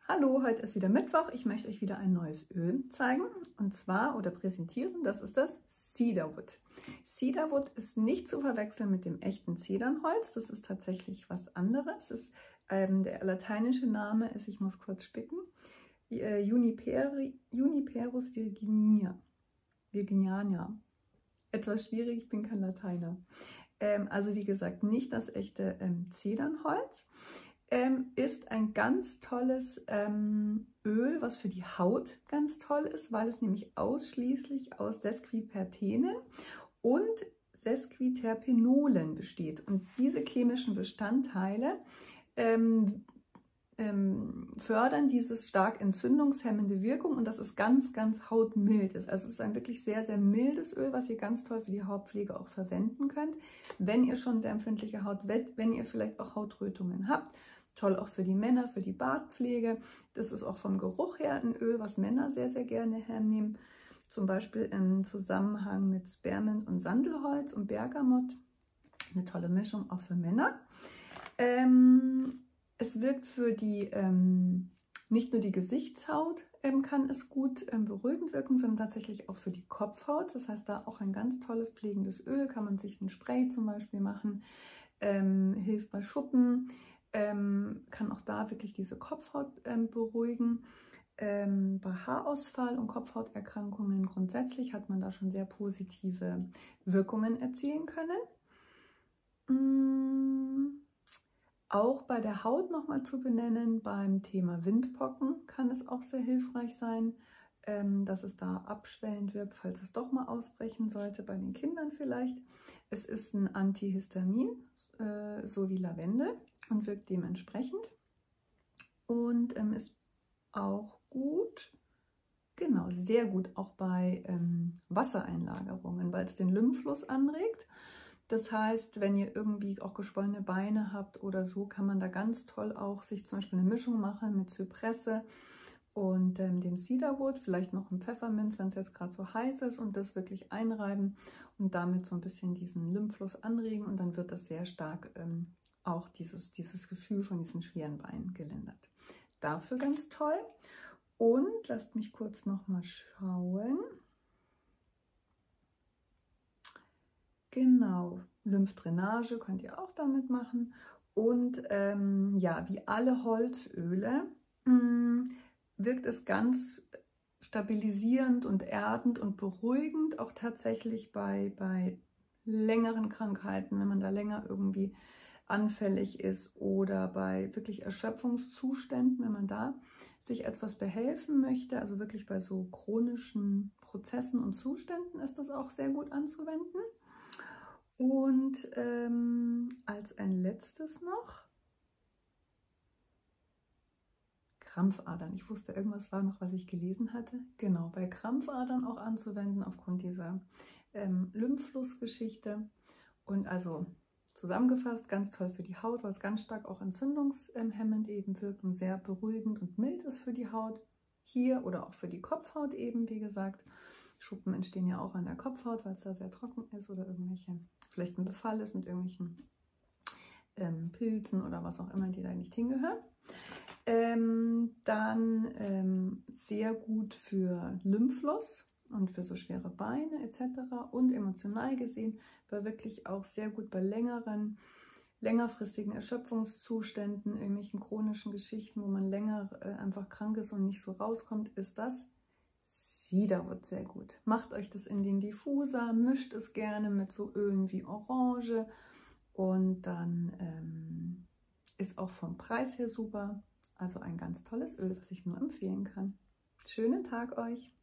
Hallo, heute ist wieder Mittwoch. Ich möchte euch wieder ein neues Öl zeigen und zwar oder präsentieren. Das ist das Cedarwood. Cedarwood ist nicht zu verwechseln mit dem echten Zedernholz. Das ist tatsächlich was anderes. Der lateinische Name ist, ich muss kurz spicken, Juniperus virginiana. Etwas schwierig, ich bin kein Lateiner. Also wie gesagt, nicht das echte Zedernholz. Ist ein ganz tolles Öl, was für die Haut ganz toll ist, weil es nämlich ausschließlich aus Sesquiterpenen und Sesquiterpenolen besteht. Und diese chemischen Bestandteile fördern dieses stark entzündungshemmende Wirkung und dass es ganz, ganz hautmild ist. Also es ist ein wirklich sehr, sehr mildes Öl, was ihr ganz toll für die Hautpflege auch verwenden könnt, wenn ihr schon sehr empfindliche Haut habt, wenn ihr vielleicht auch Hautrötungen habt. Toll auch für die Männer, für die Bartpflege. Das ist auch vom Geruch her ein Öl, was Männer sehr, sehr gerne hernehmen. Zum Beispiel im Zusammenhang mit Spearmint und Sandelholz und Bergamott. Eine tolle Mischung auch für Männer. Es wirkt für die, nicht nur die Gesichtshaut kann es gut beruhigend wirken, sondern tatsächlich auch für die Kopfhaut. Das heißt, da auch ein ganz tolles pflegendes Öl. Kann man sich ein Spray zum Beispiel machen. Hilft bei Schuppen. Kann auch da wirklich diese Kopfhaut beruhigen. Bei Haarausfall und Kopfhauterkrankungen grundsätzlich hat man da schon sehr positive Wirkungen erzielen können. Auch bei der Haut nochmal zu benennen, beim Thema Windpocken kann es auch sehr hilfreich sein, dass es da abschwellend wirkt, falls es doch mal ausbrechen sollte, bei den Kindern vielleicht. Es ist ein Antihistamin, so wie Lavendel, und wirkt dementsprechend und ist auch gut, genau, sehr gut auch bei Wassereinlagerungen, weil es den Lymphfluss anregt. Das heißt, wenn ihr irgendwie auch geschwollene Beine habt oder so, kann man da ganz toll auch sich zum Beispiel eine Mischung machen mit Zypresse und dem Cedarwood, vielleicht noch ein Pfefferminz, wenn es jetzt gerade so heiß ist, und das wirklich einreiben und damit so ein bisschen diesen Lymphfluss anregen, und dann wird das sehr stark auch dieses Gefühl von diesen schweren Beinen gelindert. Dafür ganz toll. Und lasst mich kurz noch mal schauen. Genau, Lymphdrainage könnt ihr auch damit machen. Und ja, wie alle Holzöle wirkt es ganz stabilisierend und erdend und beruhigend, auch tatsächlich bei längeren Krankheiten, wenn man da länger irgendwie anfällig ist, oder bei wirklich Erschöpfungszuständen, wenn man da sich etwas behelfen möchte, also wirklich bei so chronischen Prozessen und Zuständen ist das auch sehr gut anzuwenden. Und als ein letztes noch Krampfadern. Ich wusste, irgendwas war noch, was ich gelesen hatte. Genau, bei Krampfadern auch anzuwenden aufgrund dieser Lymphflussgeschichte. Und also zusammengefasst, ganz toll für die Haut, weil es ganz stark auch entzündungshemmend eben wirkt und sehr beruhigend und mild ist für die Haut hier oder auch für die Kopfhaut eben, wie gesagt. Schuppen entstehen ja auch an der Kopfhaut, weil es da sehr trocken ist oder vielleicht ein Befall ist mit irgendwelchen Pilzen oder was auch immer, die da nicht hingehören. Dann sehr gut für Lymphfluss und für so schwere Beine etc. Und emotional gesehen war wirklich auch sehr gut bei längerfristigen Erschöpfungszuständen, irgendwelchen chronischen Geschichten, wo man länger einfach krank ist und nicht so rauskommt, ist das Cedarwood sehr gut. Macht euch das in den Diffuser, mischt es gerne mit so Ölen wie Orange, und dann ist auch vom Preis her super. Also ein ganz tolles Öl, was ich nur empfehlen kann. Schönen Tag euch!